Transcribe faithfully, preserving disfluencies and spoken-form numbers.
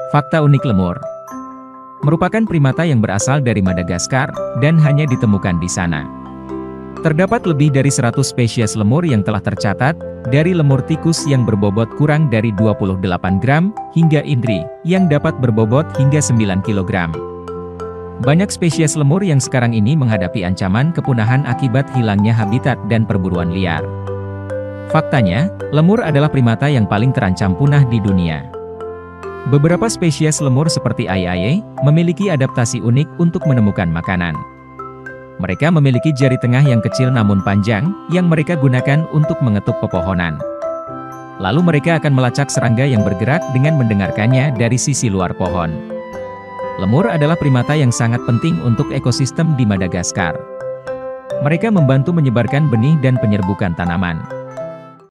Fakta unik lemur. Merupakan primata yang berasal dari Madagaskar, dan hanya ditemukan di sana. Terdapat lebih dari seratus spesies lemur yang telah tercatat, dari lemur tikus yang berbobot kurang dari dua puluh delapan gram, hingga indri, yang dapat berbobot hingga sembilan kilogram. Banyak spesies lemur yang sekarang ini menghadapi ancaman kepunahan akibat hilangnya habitat dan perburuan liar. Faktanya, lemur adalah primata yang paling terancam punah di dunia. Beberapa spesies lemur seperti aiae, memiliki adaptasi unik untuk menemukan makanan. Mereka memiliki jari tengah yang kecil namun panjang, yang mereka gunakan untuk mengetuk pepohonan. Lalu mereka akan melacak serangga yang bergerak dengan mendengarkannya dari sisi luar pohon. Lemur adalah primata yang sangat penting untuk ekosistem di Madagaskar. Mereka membantu menyebarkan benih dan penyerbukan tanaman.